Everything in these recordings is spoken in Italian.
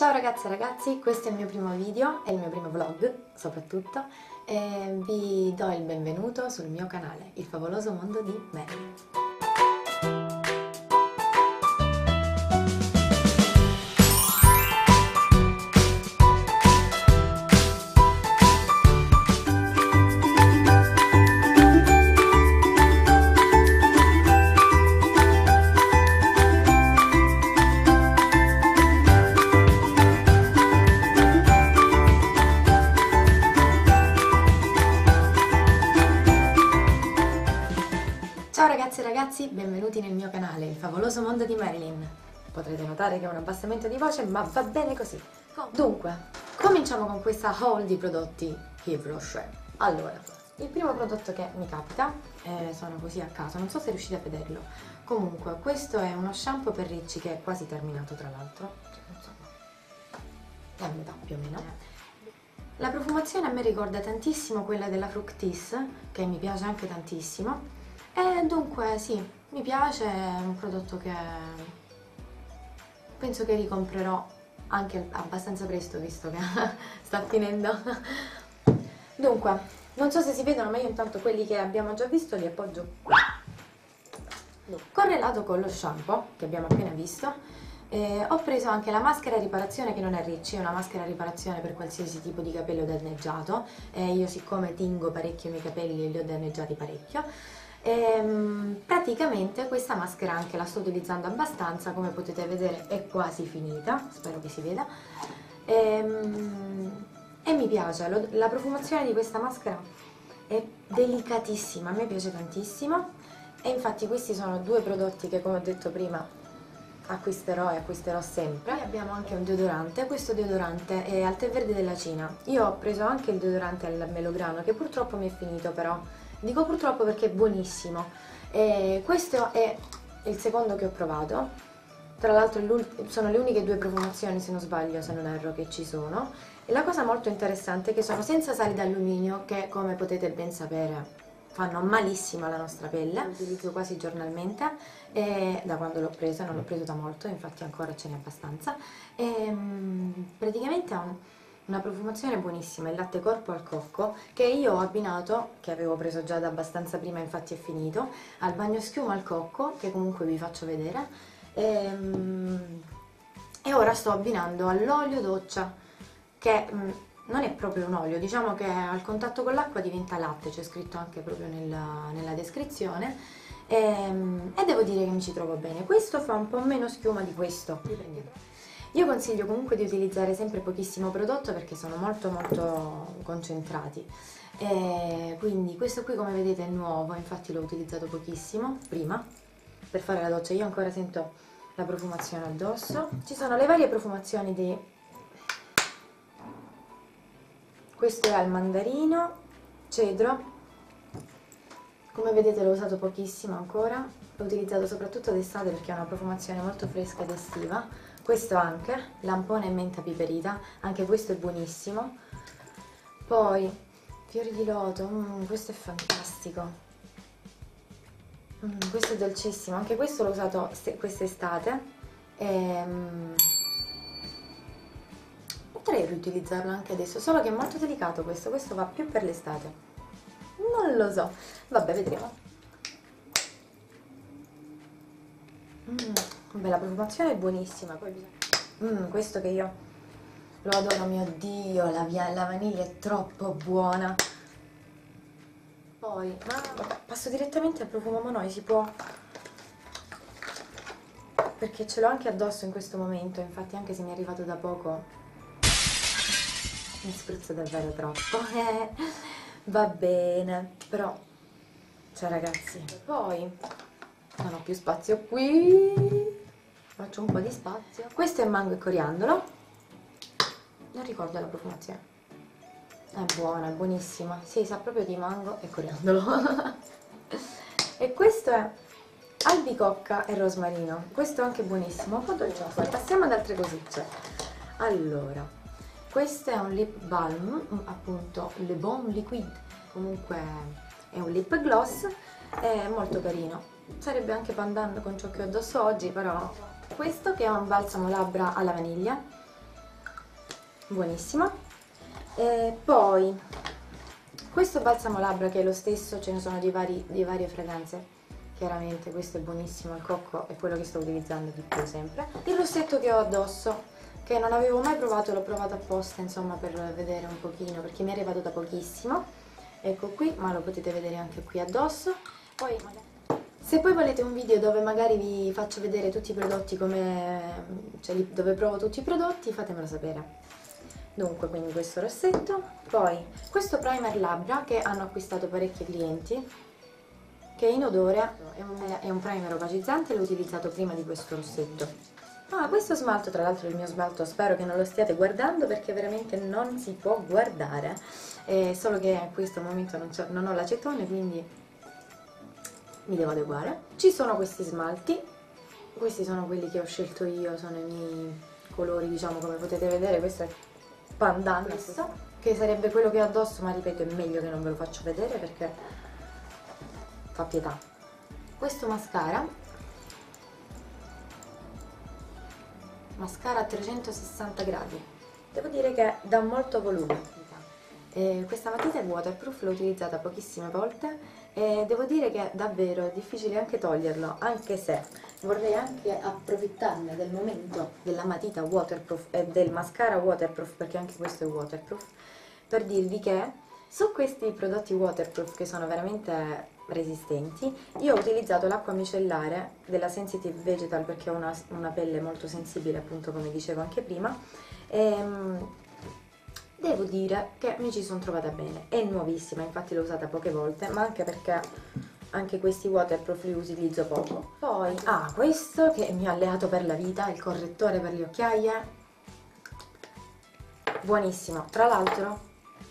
Ciao ragazze e ragazzi, questo è il mio primo video, è il mio primo vlog soprattutto, e vi do il benvenuto sul mio canale, Il Favoloso Mondo di Marilyn. Ciao ragazze e ragazzi, benvenuti nel mio canale, Il Favoloso Mondo di Marilyn. Potrete notare che ho un abbassamento di voce, ma va bene così. Dunque, cominciamo con questa haul di prodotti Yves Rocher. Allora, il primo prodotto che mi capita, sono così a caso, non so se riuscite a vederlo. Comunque, questo è uno shampoo per ricci che è quasi terminato tra l'altro. Insomma, è a metà più o meno. La profumazione a me ricorda tantissimo quella della Fructis, che mi piace anche tantissimo. E dunque sì, mi piace, è un prodotto che penso che ricomprerò anche abbastanza presto, visto che sta finendo. Dunque, non so se si vedono, ma io intanto quelli che abbiamo già visto li appoggio qua. Correlato con lo shampoo che abbiamo appena visto, ho preso anche la maschera riparazione, che non è ricci, è una maschera riparazione per qualsiasi tipo di capello danneggiato. Io siccome tingo parecchio i miei capelli e li ho danneggiati parecchio, praticamente questa maschera anche la sto utilizzando abbastanza, come potete vedere è quasi finita, spero che si veda, e mi piace, la profumazione di questa maschera è delicatissima, a me piace tantissimo, e infatti questi sono due prodotti che, come ho detto prima, acquisterò e acquisterò sempre. Poi abbiamo anche un deodorante, questo deodorante è al tè verde della Cina. Io ho preso anche il deodorante al melograno, che purtroppo mi è finito, però dico purtroppo perché è buonissimo. Questo è il secondo che ho provato, tra l'altro sono le uniche due profumazioni, se non sbaglio, se non erro, che ci sono. E la cosa molto interessante è che sono senza sali d'alluminio, che come potete ben sapere fanno malissimo alla nostra pelle. Lo utilizzo quasi giornalmente, e da quando l'ho preso, non l'ho preso da molto, infatti ancora ce n'è abbastanza, e praticamente ha una profumazione buonissima, il latte corpo al cocco, che io ho abbinato, che avevo preso già da abbastanza prima, infatti è finito, al bagno schiuma al cocco, che comunque vi faccio vedere, e ora sto abbinando all'olio doccia, che non è proprio un olio, diciamo che al contatto con l'acqua diventa latte, c'è scritto anche proprio nella descrizione, e devo dire che mi ci trovo bene. Questo fa un po' meno schiuma di questo. Io consiglio comunque di utilizzare sempre pochissimo prodotto, perché sono molto concentrati, e quindi questo qui, come vedete, è nuovo, infatti l'ho utilizzato pochissimo prima per fare la doccia. Io ancora sento la profumazione addosso. Ci sono le varie profumazioni di... Questo è al mandarino, cedro, come vedete l'ho usato pochissimo ancora, l'ho utilizzato soprattutto d'estate perché ha una profumazione molto fresca ed estiva. Questo anche, lampone e menta piperita, anche questo è buonissimo. Poi fiori di loto, questo è fantastico, questo è dolcissimo, anche questo l'ho usato quest'estate, potrei riutilizzarlo anche adesso, solo che è molto delicato questo va più per l'estate, non lo so, vabbè, vedremo. Beh, la profumazione è buonissima. Poi questo che io lo adoro, mio Dio, la vaniglia è troppo buona. Poi passo direttamente al profumo Monoi, si può, perché ce l'ho anche addosso in questo momento, infatti anche se mi è arrivato da poco mi spruzzo davvero troppo. Va bene, però, cioè ragazzi, poi non ho più spazio qui, faccio un po' di spazio. Questo è mango e coriandolo, non ricordo la profumazione, è buona, è buonissima, sì, sa proprio di mango e coriandolo. E questo è albicocca e rosmarino, questo è anche buonissimo, un po' dolcioso. Passiamo ad altre cosicce. Allora, questo è un lip balm, appunto Le Bon Liquide, comunque è un lip gloss, è molto carino, sarebbe anche pandan con ciò che ho addosso oggi, però questo che è un balsamo labbra alla vaniglia, buonissimo. E poi questo balsamo labbra, che è lo stesso, ce ne sono di varie fragranze. Chiaramente questo è buonissimo, il cocco è quello che sto utilizzando di più sempre. Il rossetto che ho addosso, che non avevo mai provato, l'ho provato apposta, insomma, per vedere un pochino, perché mi è arrivato da pochissimo. Ecco qui, ma lo potete vedere anche qui addosso. Poi se poi volete un video dove magari vi faccio vedere tutti i prodotti, cioè dove provo tutti i prodotti, fatemelo sapere. Dunque, quindi questo rossetto, poi questo primer labbra che hanno acquistato parecchi clienti, che in odore è un primer opacizzante, l'ho utilizzato prima di questo rossetto. Ah, questo smalto, tra l'altro il mio smalto, spero che non lo stiate guardando perché veramente non si può guardare, solo che in questo momento non ho l'acetone, quindi mi devo adeguare. Ci sono questi smalti, questi sono quelli che ho scelto io, sono i miei colori, diciamo, come potete vedere. Questo è pandan, questo, che sarebbe quello che ho addosso, ma ripeto, è meglio che non ve lo faccio vedere perché fa pietà. Questo mascara a 360 gradi, devo dire che dà molto volume. Questa matita è waterproof, l'ho utilizzata pochissime volte e devo dire che davvero è difficile anche toglierlo, anche se vorrei anche approfittarne del momento della matita waterproof e del mascara waterproof, perché anche questo è waterproof, per dirvi che su questi prodotti waterproof, che sono veramente resistenti, io ho utilizzato l'acqua micellare della Sensitive Vegetal perché ho una pelle molto sensibile, appunto, come dicevo anche prima, e devo dire che mi ci sono trovata bene. È nuovissima, infatti l'ho usata poche volte, ma anche perché anche questi waterproof li utilizzo poco. Poi questo che è il mio alleato per la vita, il correttore per le occhiaie, buonissimo. Tra l'altro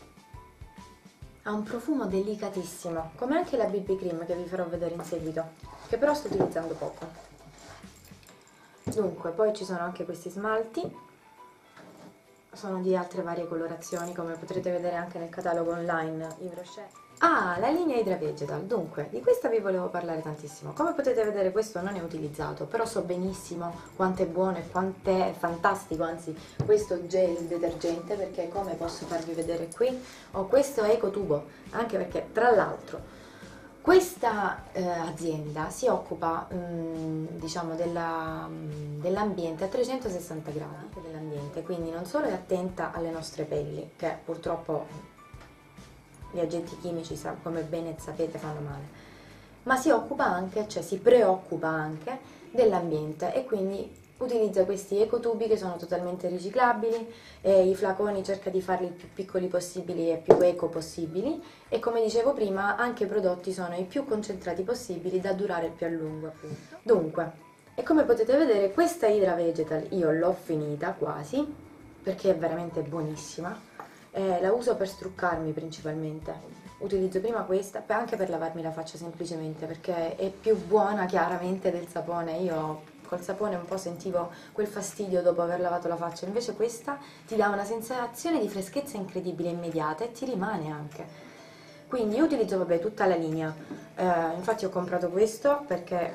ha un profumo delicatissimo, come anche la BB Cream che vi farò vedere in seguito, che però sto utilizzando poco. Dunque, poi ci sono anche questi smalti, sono di altre varie colorazioni, come potrete vedere anche nel catalogo online Yves Rocher. La linea Hydra Vegetal, dunque, di questa vi volevo parlare tantissimo. Come potete vedere, questo non è utilizzato, però so benissimo quanto è buono e quanto è fantastico, anzi, questo gel detergente, perché come posso farvi vedere qui, ho questo ecotubo, anche perché, tra l'altro, questa azienda si occupa, diciamo, dell'ambiente a 360 gradi, dell'ambiente, quindi non solo è attenta alle nostre pelli, che purtroppo gli agenti chimici, come bene sapete, fanno male, ma si occupa anche, cioè si preoccupa anche dell'ambiente, e quindi utilizza questi ecotubi che sono totalmente riciclabili, e i flaconi cerca di farli il più piccoli possibili e più eco possibili, e come dicevo prima anche i prodotti sono i più concentrati possibili da durare il più a lungo, appunto. Dunque, e come potete vedere, questa Hydra Vegetal io l'ho finita quasi, perché è veramente buonissima. La uso per struccarmi principalmente, utilizzo prima questa, anche per lavarmi la faccia semplicemente, perché è più buona chiaramente del sapone. Io col sapone un po' sentivo quel fastidio dopo aver lavato la faccia, invece questa ti dà una sensazione di freschezza incredibile, immediata, e ti rimane anche. Quindi io utilizzo, vabbè, tutta la linea, infatti ho comprato questo perché,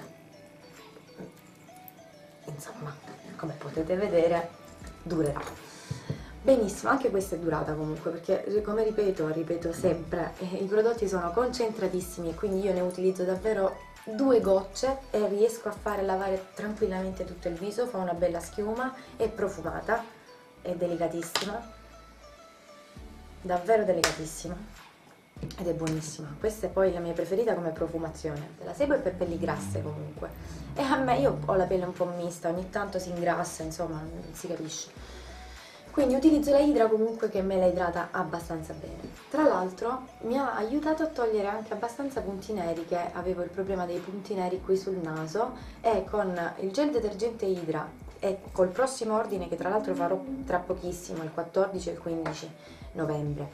insomma, come potete vedere, durerà. Benissimo, anche questa è durata comunque, perché come ripeto sempre, i prodotti sono concentratissimi e quindi io ne utilizzo davvero 2 gocce e riesco a fare lavare tranquillamente tutto il viso. Fa una bella schiuma, è profumata, è delicatissima, davvero delicatissima, ed è buonissima. Questa è poi la mia preferita come profumazione. La sebo è per pelli grasse comunque, e a me, io ho la pelle un po' mista, ogni tanto si ingrassa, insomma, si capisce. Quindi utilizzo la Hydra comunque, che me la idrata abbastanza bene. Tra l'altro mi ha aiutato a togliere anche abbastanza punti neri, che avevo il problema dei punti neri qui sul naso, e con il gel detergente Hydra e col prossimo ordine, che tra l'altro farò tra pochissimo, il 14 e il 15 novembre,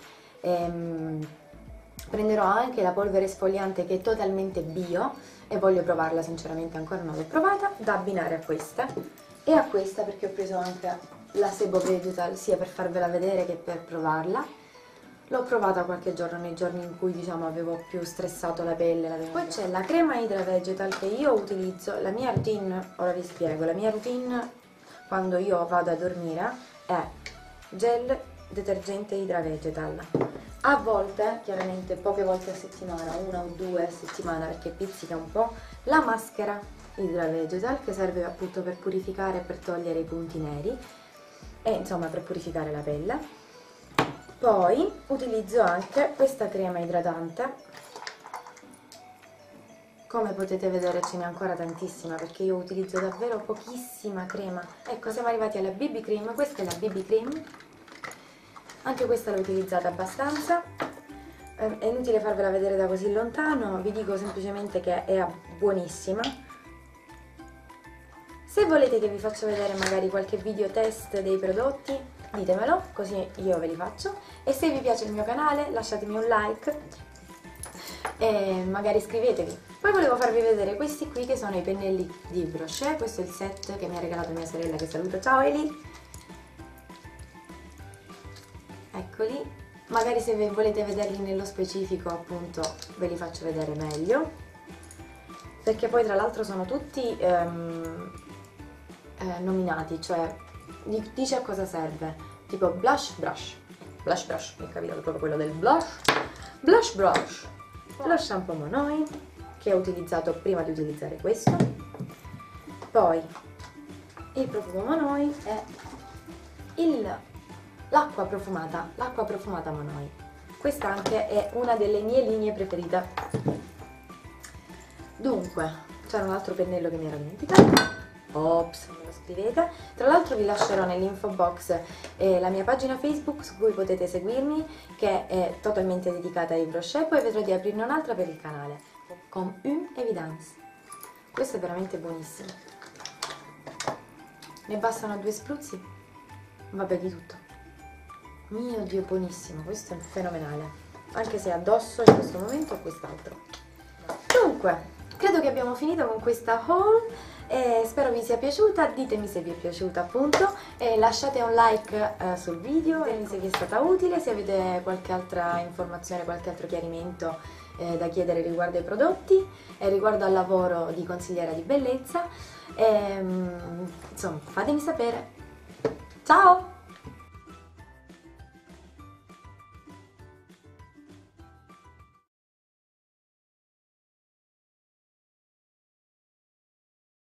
prenderò anche la polvere esfoliante che è totalmente bio e voglio provarla, sinceramente ancora non l'ho provata, da abbinare a questa e a questa, perché ho preso anche la Sebo Vegetal sia per farvela vedere che per provarla. L'ho provata qualche giorno, nei giorni in cui, diciamo, avevo più stressato la pelle. Poi c'è la crema Hydra Vegetal che io utilizzo. La mia routine, ora vi spiego, la mia routine quando io vado a dormire è gel detergente Hydra Vegetal. A volte, chiaramente poche volte a settimana, 1 o 2 a settimana perché pizzica un po', la maschera Hydra Vegetal, che serve appunto per purificare e per togliere i punti neri e insomma per purificare la pelle. Poi utilizzo anche questa crema idratante. Come potete vedere ce n'è ancora tantissima perché io utilizzo davvero pochissima crema. Ecco, siamo arrivati alla BB Cream, questa è la BB Cream, anche questa l'ho utilizzata abbastanza, è inutile farvela vedere da così lontano, vi dico semplicemente che è buonissima. Se volete che vi faccia vedere magari qualche video test dei prodotti, ditemelo, così io ve li faccio, e se vi piace il mio canale lasciatemi un like e magari iscrivetevi. Poi volevo farvi vedere questi qui che sono i pennelli di Brochet, questo è il set che mi ha regalato mia sorella, che saluto, ciao Eli! Eccoli, magari se volete vederli nello specifico appunto ve li faccio vedere meglio, perché poi tra l'altro sono tutti nominati, cioè dice a cosa serve, tipo blush brush, mi è capitato proprio quello del blush brush, lo shampoo Monoi che ho utilizzato prima di utilizzare questo, poi il profumo Monoi e l'acqua profumata Monoi. Questa anche è una delle mie linee preferite. Dunque, c'era un altro pennello che mi ero dimenticato. Ops, me lo scrivete. Tra l'altro vi lascerò nell'info box la mia pagina Facebook su cui potete seguirmi, che è totalmente dedicata ai brochet, poi vedrò di aprirne un'altra per il canale, con une évidence. Questo è veramente buonissimo. Ne bastano 2 spruzzi? Vabbè, di tutto. Mio Dio, buonissimo, questo è fenomenale. Anche se addosso in questo momento ho quest'altro. Dunque, credo che abbiamo finito con questa haul. Spero vi sia piaciuta, ditemi se vi è piaciuta appunto, lasciate un like sul video, ditemi se vi è stata utile, se avete qualche altra informazione, qualche altro chiarimento da chiedere riguardo ai prodotti e riguardo al lavoro di consigliera di bellezza, insomma fatemi sapere. Ciao!